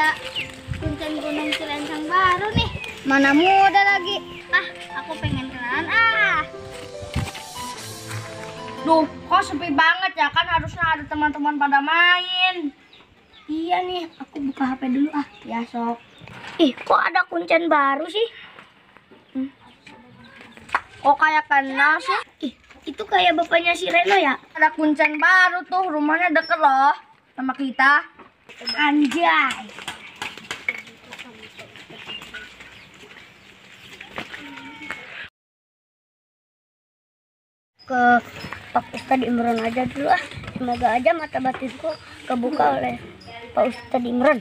ada kuncen gunung Cilencang baru nih. Mana muda lagi. Ah, aku pengen kenalan Duh, kok sepi banget ya? Kan harusnya ada teman-teman pada main. Iya nih, aku buka HP dulu Ya, sok. Ih, kok ada kuncen baru sih? Kok kayak kenal sih? Ih, itu kayak bapaknya si Reno ya? Ada kuncen baru tuh, rumahnya deket loh sama kita. Anjay. Ke Pak Ustadz Imron aja dulu Semoga aja mata batinku kebuka oleh Pak Ustadz Imron.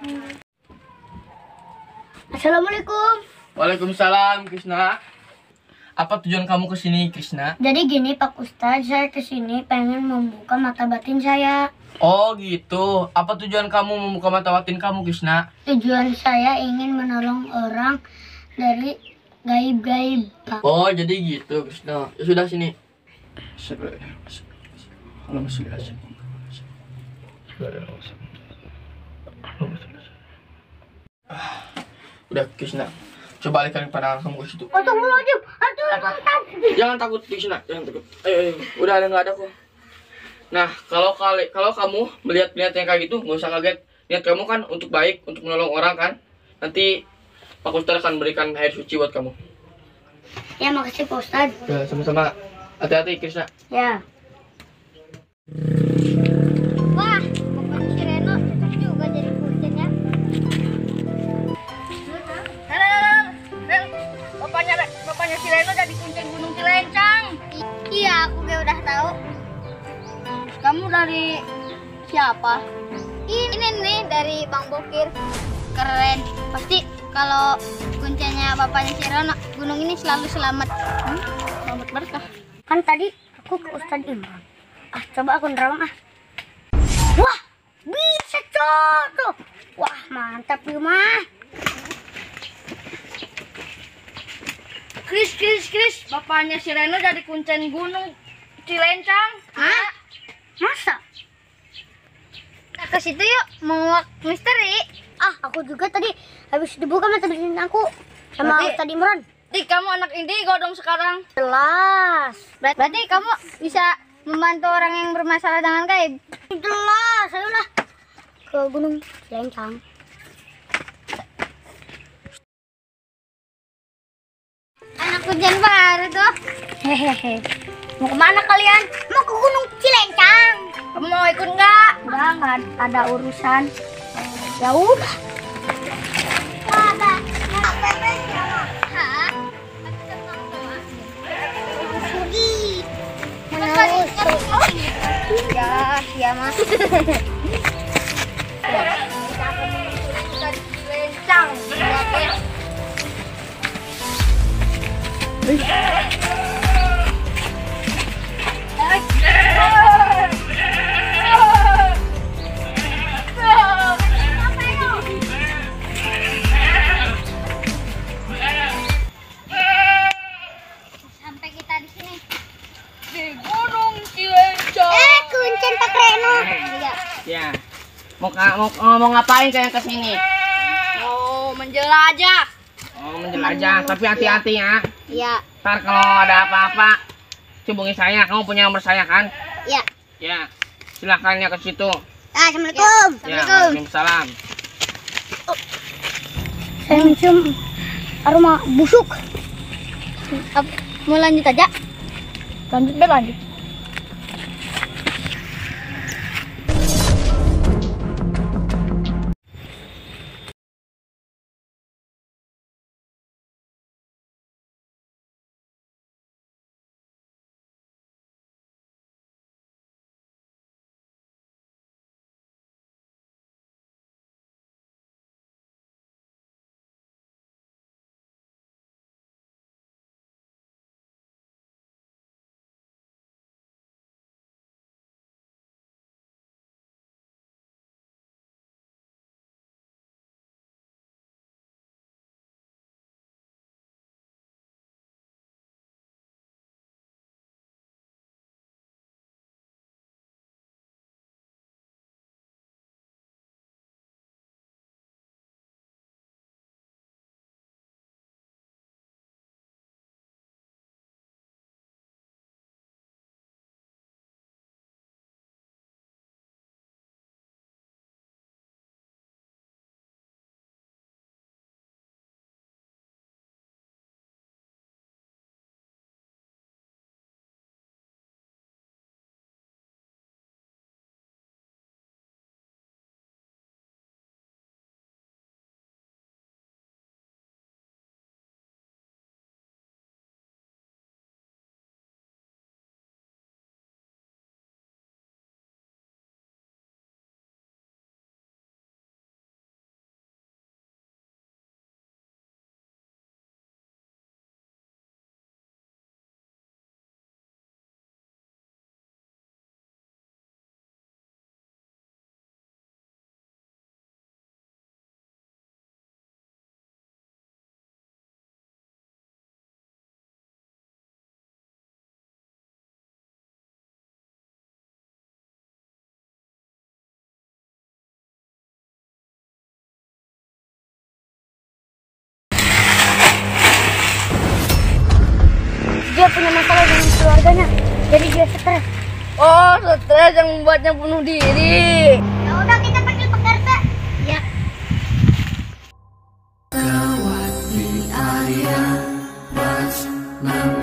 Assalamualaikum. Waalaikumsalam, Krisna. Apa tujuan kamu kesini, Krisna? Jadi gini Pak Ustadz, saya kesini pengen membuka mata batin saya. Oh gitu. Apa tujuan kamu membuka mata batin kamu, Krisna? Tujuan saya ingin menolong orang dari gaib-gaib, Pak. Oh jadi gitu, Krisna. Ya sudah sini. Udah, Krisna. Coba alihkan pandangan kamu ke situ. Astagfirullahaladzim, Jangan takut, Krisna. Jangan takut. Ayo. Udah nggak ada kok. Nah, kalau kamu melihat yang kayak gitu, nggak usah kaget. Niat kamu kan untuk baik, untuk menolong orang kan. Nanti Pak Ustadz akan berikan air suci buat kamu. Ya, makasih Pak Ustadz. Ya, sama-sama. Hati-hati, Krisna. Ya. Wah, bapaknya si Reno cocok juga jadi kuncen ya. Bapaknya si Reno jadi kuncen gunung Cilencang. Iya, aku kayak udah tahu. Kamu dari siapa? Ini nih dari Bang Bokir. Keren. Pasti kalau kuncennya bapaknya si Reno, gunung ini selalu selamat. Selamat berkah. Kan tadi aku ke Ustadz Imran. Coba aku nerawang Wah, bisa tuh. Wah, mantap nih mah. Kris. Bapaknya si Reno jadi kuncen gunung Cilencang. Hah? Masa? Kita ke situ yuk, menguak misteri. Aku juga tadi habis dibuka mata batin aku sama Berarti- Ustadz Imran. Ih, kamu anak indigo dong sekarang. Jelas. Berarti kamu bisa membantu orang yang bermasalah dengan gaib. Jelas, ayolah ke Gunung Cilencang. Anak hujan baru tuh. Hehehe. Mau kemana kalian? Mau ke Gunung Cilencang. Kamu mau ikut nggak? Nggak ada urusan. Ya udah. Ya mas. Cilencang. Sampai kita di sini. Di Gunung Cilencang. Kuncen Pak Reno. Iya. Ya. Mau ngapain kalian kesini? Mau menjelajah. Oh, menjelajah. Tapi hati-hati ya. Iya. Ntar kalau ada apa-apa, hubungi saya. Kamu punya nomor saya kan? Iya. Ya. Silahkan ya ke situ. Assalamualaikum. Ya, waalaikumsalam. Saya mencium aroma busuk. Mau lanjut aja? Lanjut. Jadi dia stres. Oh, stres yang membuatnya bunuh diri. Ya udah kita panggil Pak RT. Ya. Kawat di area Mas